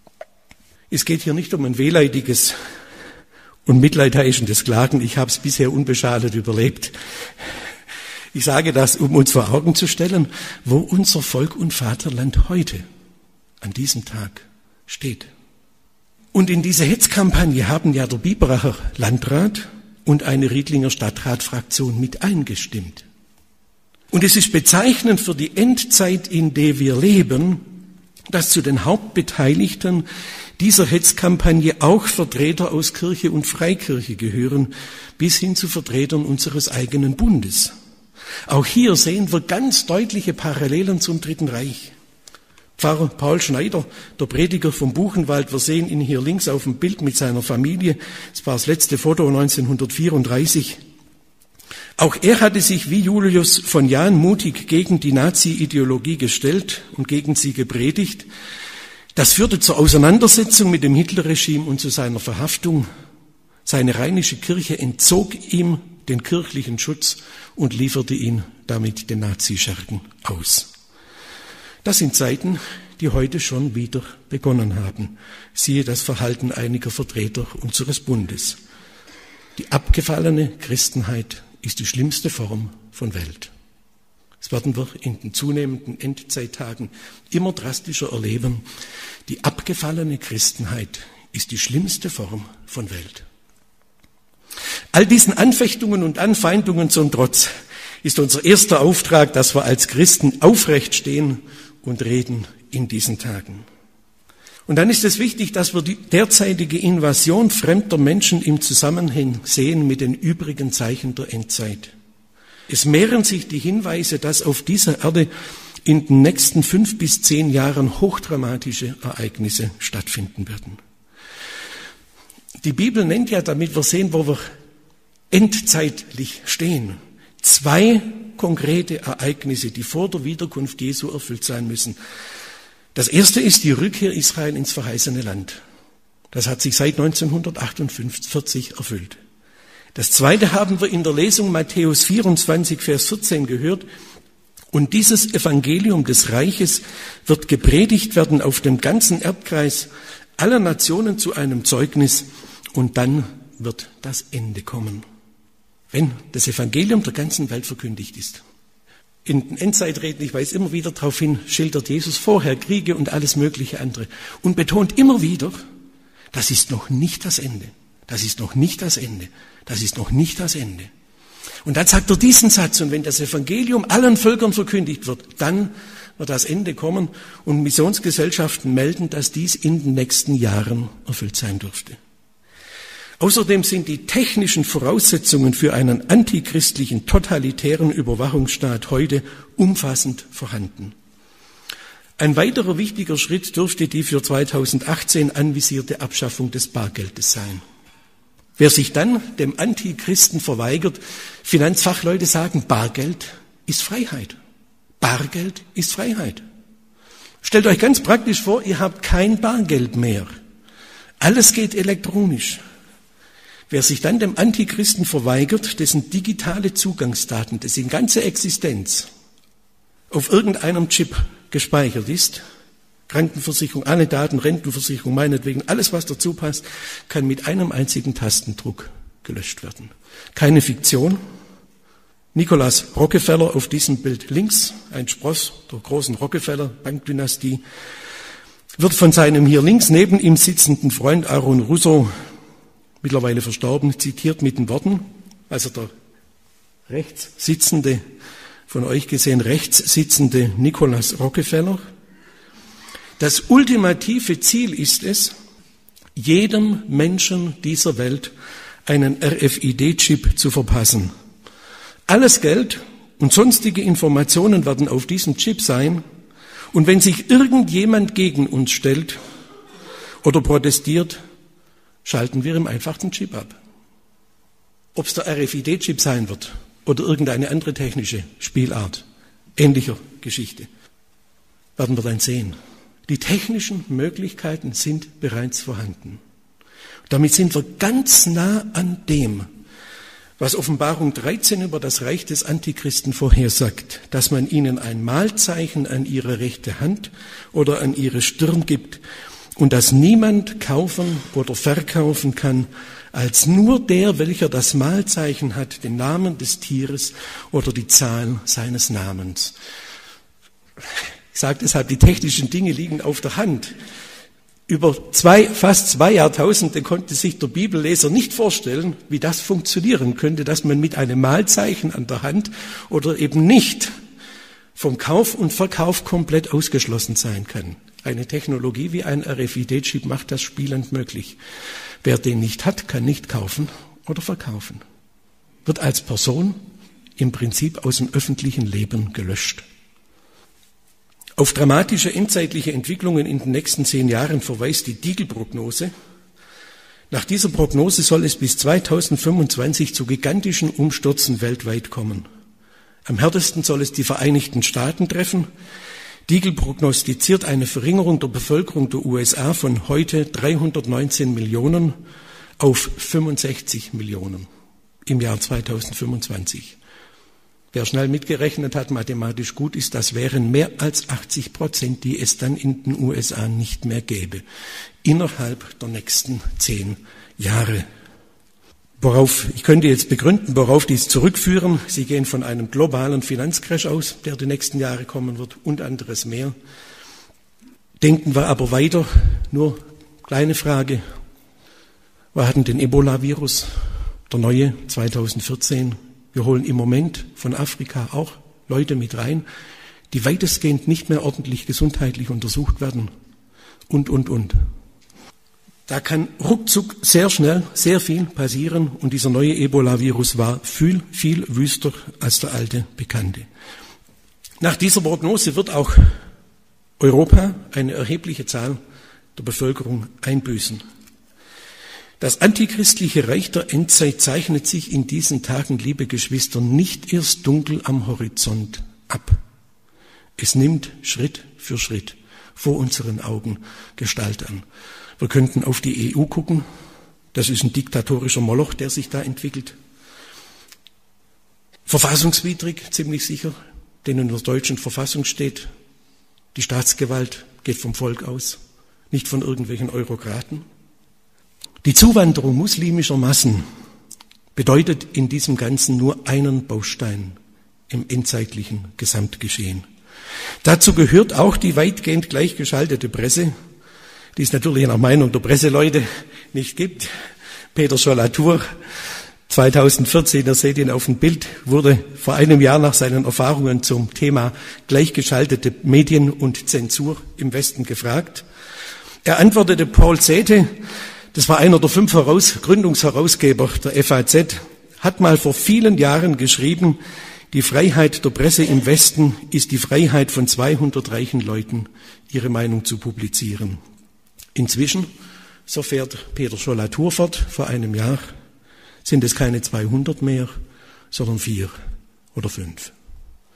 Es geht hier nicht um ein wehleidiges und mitleidheischendes Klagen. Ich habe es bisher unbeschadet überlebt. Ich sage das, um uns vor Augen zu stellen, wo unser Volk und Vaterland heute, an diesem Tag, steht. Und in diese Hetzkampagne haben ja der Biberacher Landrat und eine Riedlinger Stadtratfraktion mit eingestimmt. Und es ist bezeichnend für die Endzeit, in der wir leben, dass zu den Hauptbeteiligten dieser Hetzkampagne auch Vertreter aus Kirche und Freikirche gehören, bis hin zu Vertretern unseres eigenen Bundes. Auch hier sehen wir ganz deutliche Parallelen zum Dritten Reich. Pfarrer Paul Schneider, der Prediger vom Buchenwald, wir sehen ihn hier links auf dem Bild mit seiner Familie. Das war das letzte Foto neunzehnhundertvierunddreißig. Auch er hatte sich wie Julius von Jahn mutig gegen die Nazi-Ideologie gestellt und gegen sie gepredigt. Das führte zur Auseinandersetzung mit dem Hitlerregime und zu seiner Verhaftung. Seine rheinische Kirche entzog ihm den kirchlichen Schutz und lieferte ihn damit den Nazischergen aus. Das sind Zeiten, die heute schon wieder begonnen haben. Siehe das Verhalten einiger Vertreter unseres Bundes. Die abgefallene Christenheit ist die schlimmste Form von Welt. Das werden wir in den zunehmenden Endzeittagen immer drastischer erleben. Die abgefallene Christenheit ist die schlimmste Form von Welt. All diesen Anfechtungen und Anfeindungen zum Trotz ist unser erster Auftrag, dass wir als Christen aufrecht stehen und reden in diesen Tagen. Und dann ist es wichtig, dass wir die derzeitige Invasion fremder Menschen im Zusammenhang sehen mit den übrigen Zeichen der Endzeit. Es mehren sich die Hinweise, dass auf dieser Erde in den nächsten fünf bis zehn Jahren hochdramatische Ereignisse stattfinden werden. Die Bibel nennt ja, damit wir sehen, wo wir endzeitlich stehen, zwei konkrete Ereignisse, die vor der Wiederkunft Jesu erfüllt sein müssen. Das erste ist die Rückkehr Israel ins verheißene Land. Das hat sich seit neunzehnhundertachtundvierzig erfüllt. Das zweite haben wir in der Lesung Matthäus vierundzwanzig, Vers vierzehn gehört. Und dieses Evangelium des Reiches wird gepredigt werden auf dem ganzen Erdkreis aller Nationen zu einem Zeugnis. Und dann wird das Ende kommen, wenn das Evangelium der ganzen Welt verkündigt ist. In den Endzeitreden, ich weise immer wieder darauf hin, schildert Jesus vorher Kriege und alles mögliche andere und betont immer wieder, das ist noch nicht das Ende, das ist noch nicht das Ende, das ist noch nicht das Ende. Und dann sagt er diesen Satz, und wenn das Evangelium allen Völkern verkündigt wird, dann wird das Ende kommen und Missionsgesellschaften melden, dass dies in den nächsten Jahren erfüllt sein dürfte. Außerdem sind die technischen Voraussetzungen für einen antichristlichen, totalitären Überwachungsstaat heute umfassend vorhanden. Ein weiterer wichtiger Schritt dürfte die für zweitausendachtzehn anvisierte Abschaffung des Bargeldes sein. Wer sich dann dem Antichristen verweigert, Finanzfachleute sagen, Bargeld ist Freiheit. Bargeld ist Freiheit. Stellt euch ganz praktisch vor, ihr habt kein Bargeld mehr. Alles geht elektronisch. Wer sich dann dem Antichristen verweigert, dessen digitale Zugangsdaten, dessen ganze Existenz auf irgendeinem Chip gespeichert ist, Krankenversicherung, alle Daten, Rentenversicherung, meinetwegen, alles was dazu passt, kann mit einem einzigen Tastendruck gelöscht werden. Keine Fiktion. Nicholas Rockefeller auf diesem Bild links, ein Spross der großen Rockefeller-Bankdynastie, wird von seinem hier links neben ihm sitzenden Freund Aaron Russo, mittlerweile verstorben, zitiert mit den Worten, also der rechts sitzende, von euch gesehen rechts sitzende Nicholas Rockefeller: Das ultimative Ziel ist es, jedem Menschen dieser Welt einen R F I D-Chip zu verpassen. Alles Geld und sonstige Informationen werden auf diesem Chip sein, und wenn sich irgendjemand gegen uns stellt oder protestiert, schalten wir ihm einfach den Chip ab. Ob es der R F I D-Chip sein wird oder irgendeine andere technische Spielart ähnlicher Geschichte, werden wir dann sehen. Die technischen Möglichkeiten sind bereits vorhanden. Damit sind wir ganz nah an dem, was Offenbarung dreizehn über das Reich des Antichristen vorhersagt, dass man ihnen ein Mahlzeichen an ihre rechte Hand oder an ihre Stirn gibt und dass niemand kaufen oder verkaufen kann, als nur der, welcher das Mahlzeichen hat, den Namen des Tieres oder die Zahl seines Namens. Ich sage deshalb, die technischen Dinge liegen auf der Hand. Über zwei, fast zwei Jahrtausende konnte sich der Bibelleser nicht vorstellen, wie das funktionieren könnte, dass man mit einem Mahlzeichen an der Hand oder eben nicht vom Kauf und Verkauf komplett ausgeschlossen sein kann. Eine Technologie wie ein R F I D-Chip macht das spielend möglich. Wer den nicht hat, kann nicht kaufen oder verkaufen. Wird als Person im Prinzip aus dem öffentlichen Leben gelöscht. Auf dramatische endzeitliche Entwicklungen in den nächsten zehn Jahren verweist die Deagle-Prognose. Nach dieser Prognose soll es bis zweitausendfünfundzwanzig zu gigantischen Umstürzen weltweit kommen. Am härtesten soll es die Vereinigten Staaten treffen. Deagle prognostiziert eine Verringerung der Bevölkerung der U S A von heute dreihundertneunzehn Millionen auf fünfundsechzig Millionen im Jahr zweitausendfünfundzwanzig. Wer schnell mitgerechnet hat, mathematisch gut ist, das wären mehr als achtzig Prozent, die es dann in den U S A nicht mehr gäbe, innerhalb der nächsten zehn Jahre. Worauf, ich könnte jetzt begründen, worauf dies zurückführen. Sie gehen von einem globalen Finanzcrash aus, der die nächsten Jahre kommen wird, und anderes mehr. Denken wir aber weiter, nur kleine Frage. Wir hatten den Ebola-Virus, der neue, zweitausendvierzehn. Wir holen im Moment von Afrika auch Leute mit rein, die weitestgehend nicht mehr ordentlich gesundheitlich untersucht werden. Und, und, und. Da kann ruckzuck sehr schnell sehr viel passieren, und dieser neue Ebola-Virus war viel, viel wüster als der alte Bekannte. Nach dieser Prognose wird auch Europa eine erhebliche Zahl der Bevölkerung einbüßen. Das antichristliche Reich der Endzeit zeichnet sich in diesen Tagen, liebe Geschwister, nicht erst dunkel am Horizont ab. Es nimmt Schritt für Schritt vor unseren Augen Gestalt an. Wir könnten auf die E U gucken. Das ist ein diktatorischer Moloch, der sich da entwickelt. Verfassungswidrig, ziemlich sicher, denn in der deutschen Verfassung steht, die Staatsgewalt geht vom Volk aus, nicht von irgendwelchen Eurokraten. Die Zuwanderung muslimischer Massen bedeutet in diesem Ganzen nur einen Baustein im endzeitlichen Gesamtgeschehen. Dazu gehört auch die weitgehend gleichgeschaltete Presse, die es natürlich nach Meinung der Presseleute nicht gibt. Peter Schollatur, zweitausendvierzehn, ihr seht ihn auf dem Bild, wurde vor einem Jahr nach seinen Erfahrungen zum Thema gleichgeschaltete Medien und Zensur im Westen gefragt. Er antwortete: Paul Sethe, das war einer der fünf Heraus- Gründungsherausgeber der F A Z, hat mal vor vielen Jahren geschrieben, die Freiheit der Presse im Westen ist die Freiheit von zweihundert reichen Leuten, ihre Meinung zu publizieren. Inzwischen, so fährt Peter Schollatur fort, vor einem Jahr, sind es keine zweihundert mehr, sondern vier oder fünf.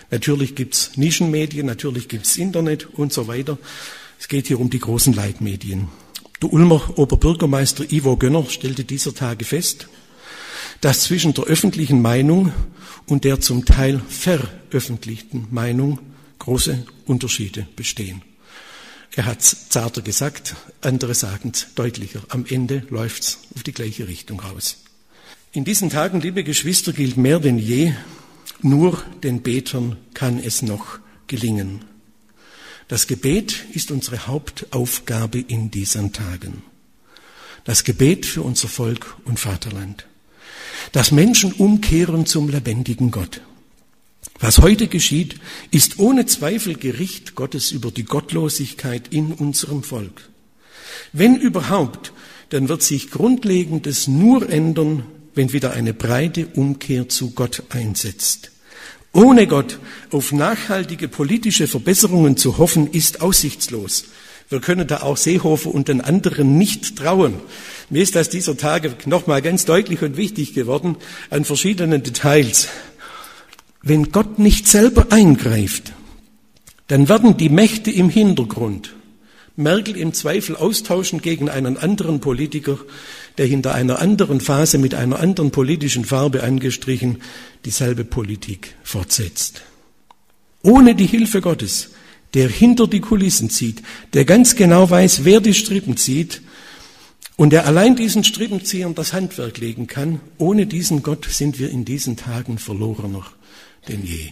Natürlich gibt's Nischenmedien, natürlich gibt's Internet und so weiter. Es geht hier um die großen Leitmedien. Der Ulmer Oberbürgermeister Ivo Gönner stellte dieser Tage fest, dass zwischen der öffentlichen Meinung und der zum Teil veröffentlichten Meinung große Unterschiede bestehen. Er hat's zarter gesagt, andere sagen's deutlicher. Am Ende läuft's auf die gleiche Richtung raus. In diesen Tagen, liebe Geschwister, gilt mehr denn je, nur den Betern kann es noch gelingen. Das Gebet ist unsere Hauptaufgabe in diesen Tagen. Das Gebet für unser Volk und Vaterland. Dass Menschen umkehren zum lebendigen Gott. Was heute geschieht, ist ohne Zweifel Gericht Gottes über die Gottlosigkeit in unserem Volk. Wenn überhaupt, dann wird sich Grundlegendes nur ändern, wenn wieder eine breite Umkehr zu Gott einsetzt. Ohne Gott auf nachhaltige politische Verbesserungen zu hoffen, ist aussichtslos. Wir können da auch Seehofer und den anderen nicht trauen. Mir ist das dieser Tage nochmal ganz deutlich und wichtig geworden an verschiedenen Details. Wenn Gott nicht selber eingreift, dann werden die Mächte im Hintergrund Merkel im Zweifel austauschen gegen einen anderen Politiker, der hinter einer anderen Phase mit einer anderen politischen Farbe angestrichen dieselbe Politik fortsetzt. Ohne die Hilfe Gottes, der hinter die Kulissen zieht, der ganz genau weiß, wer die Strippen zieht und der allein diesen Strippenziehern das Handwerk legen kann, ohne diesen Gott sind wir in diesen Tagen verlorener denn je.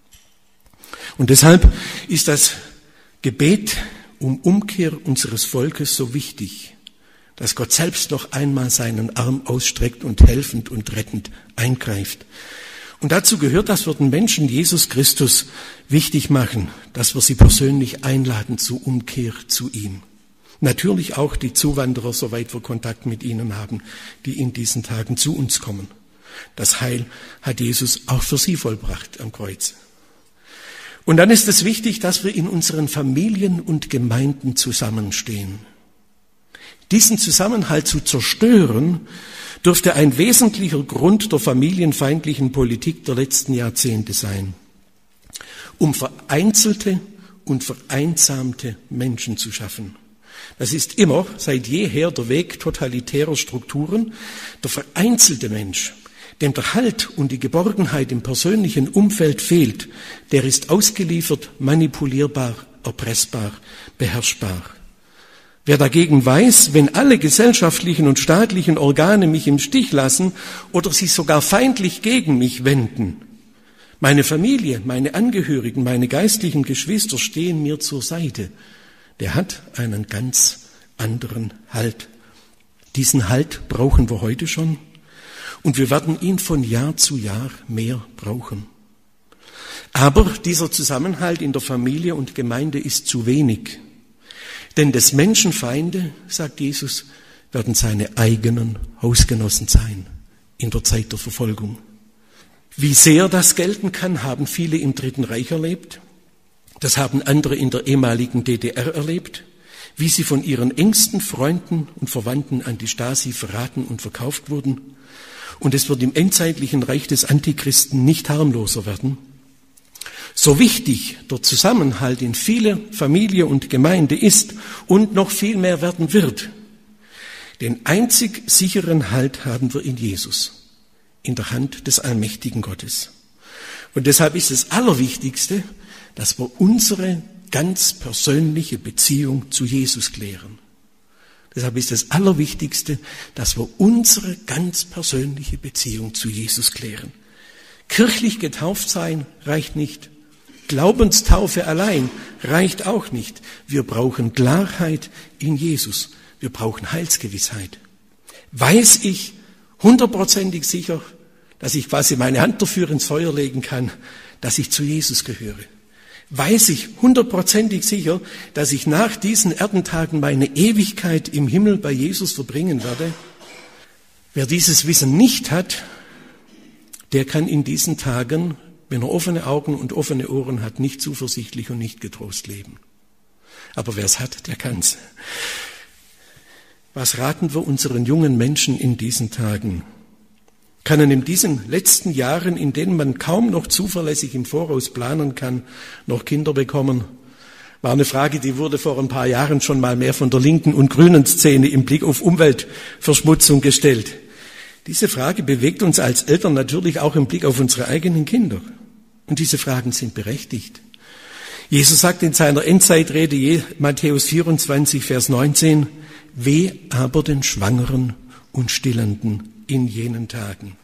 Und deshalb ist das Gebet um Umkehr unseres Volkes so wichtig, dass Gott selbst noch einmal seinen Arm ausstreckt und helfend und rettend eingreift. Und dazu gehört, dass wir den Menschen Jesus Christus wichtig machen, dass wir sie persönlich einladen zur Umkehr zu ihm. Natürlich auch die Zuwanderer, soweit wir Kontakt mit ihnen haben, die in diesen Tagen zu uns kommen. Das Heil hat Jesus auch für sie vollbracht am Kreuz. Und dann ist es wichtig, dass wir in unseren Familien und Gemeinden zusammenstehen. Diesen Zusammenhalt zu zerstören, dürfte ein wesentlicher Grund der familienfeindlichen Politik der letzten Jahrzehnte sein, um vereinzelte und vereinsamte Menschen zu schaffen. Das ist immer seit jeher der Weg totalitärer Strukturen. Der vereinzelte Mensch, dem der Halt und die Geborgenheit im persönlichen Umfeld fehlt, der ist ausgeliefert, manipulierbar, erpressbar, beherrschbar. Wer dagegen weiß, wenn alle gesellschaftlichen und staatlichen Organe mich im Stich lassen oder sich sogar feindlich gegen mich wenden, meine Familie, meine Angehörigen, meine geistlichen Geschwister stehen mir zur Seite, der hat einen ganz anderen Halt. Diesen Halt brauchen wir heute schon. Und wir werden ihn von Jahr zu Jahr mehr brauchen. Aber dieser Zusammenhalt in der Familie und Gemeinde ist zu wenig. Denn des Menschen Feinde, sagt Jesus, werden seine eigenen Hausgenossen sein in der Zeit der Verfolgung. Wie sehr das gelten kann, haben viele im Dritten Reich erlebt. Das haben andere in der ehemaligen D D R erlebt, wie sie von ihren engsten Freunden und Verwandten an die Stasi verraten und verkauft wurden. Und es wird im endzeitlichen Reich des Antichristen nicht harmloser werden. So wichtig der Zusammenhalt in vieler Familie und Gemeinde ist und noch viel mehr werden wird, den einzig sicheren Halt haben wir in Jesus, in der Hand des allmächtigen Gottes. Und deshalb ist das Allerwichtigste, dass wir unsere ganz persönliche Beziehung zu Jesus klären. Deshalb ist das Allerwichtigste, dass wir unsere ganz persönliche Beziehung zu Jesus klären. Kirchlich getauft sein reicht nicht. Glaubenstaufe allein reicht auch nicht. Wir brauchen Klarheit in Jesus. Wir brauchen Heilsgewissheit. Weiß ich hundertprozentig sicher, dass ich quasi meine Hand dafür ins Feuer legen kann, dass ich zu Jesus gehöre? Weiß ich hundertprozentig sicher, dass ich nach diesen Erdentagen meine Ewigkeit im Himmel bei Jesus verbringen werde? Wer dieses Wissen nicht hat, der kann in diesen Tagen, wenn er offene Augen und offene Ohren hat, nicht zuversichtlich und nicht getrost leben. Aber wer es hat, der kann's. Was raten wir unseren jungen Menschen in diesen Tagen? Kann er in diesen letzten Jahren, in denen man kaum noch zuverlässig im Voraus planen kann, noch Kinder bekommen? War eine Frage, die wurde vor ein paar Jahren schon mal mehr von der linken und grünen Szene im Blick auf Umweltverschmutzung gestellt. Diese Frage bewegt uns als Eltern natürlich auch im Blick auf unsere eigenen Kinder. Und diese Fragen sind berechtigt. Jesus sagt in seiner Endzeitrede, Matthäus vierundzwanzig, Vers neunzehn, weh aber den Schwangeren und Stillenden in jenen Tagen.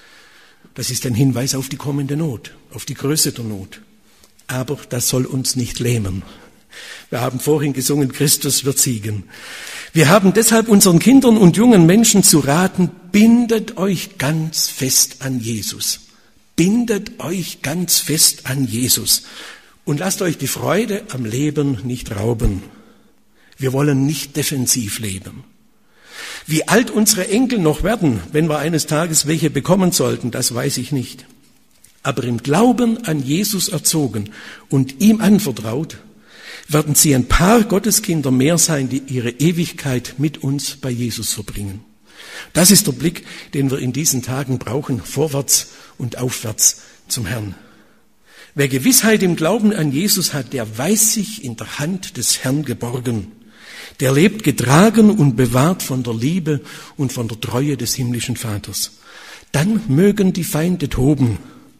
Das ist ein Hinweis auf die kommende Not, auf die Größe der Not. Aber das soll uns nicht lähmen. Wir haben vorhin gesungen, Christus wird siegen. Wir haben deshalb unseren Kindern und jungen Menschen zu raten, bindet euch ganz fest an Jesus. Bindet euch ganz fest an Jesus. Und lasst euch die Freude am Leben nicht rauben. Wir wollen nicht defensiv leben. Wie alt unsere Enkel noch werden, wenn wir eines Tages welche bekommen sollten, das weiß ich nicht. Aber im Glauben an Jesus erzogen und ihm anvertraut, werden sie ein paar Gotteskinder mehr sein, die ihre Ewigkeit mit uns bei Jesus verbringen. Das ist der Blick, den wir in diesen Tagen brauchen, vorwärts und aufwärts zum Herrn. Wer Gewissheit im Glauben an Jesus hat, der weiß sich in der Hand des Herrn geborgen. Der lebt getragen und bewahrt von der Liebe und von der Treue des himmlischen Vaters. Dann mögen die Feinde toben.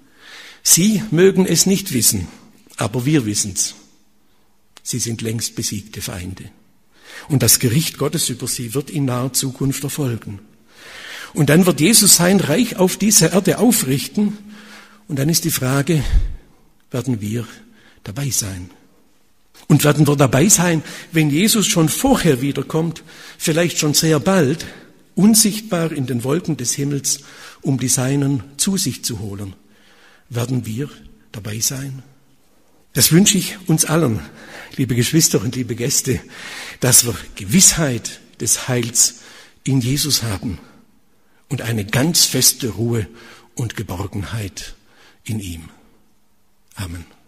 Sie mögen es nicht wissen, aber wir wissen's. Sie sind längst besiegte Feinde. Und das Gericht Gottes über sie wird in naher Zukunft erfolgen. Und dann wird Jesus sein Reich auf dieser Erde aufrichten. Und dann ist die Frage, werden wir dabei sein? Und werden wir dabei sein, wenn Jesus schon vorher wiederkommt, vielleicht schon sehr bald, unsichtbar in den Wolken des Himmels, um die Seinen zu sich zu holen? Werden wir dabei sein? Das wünsche ich uns allen, liebe Geschwister und liebe Gäste, dass wir Gewissheit des Heils in Jesus haben und eine ganz feste Ruhe und Geborgenheit in ihm. Amen.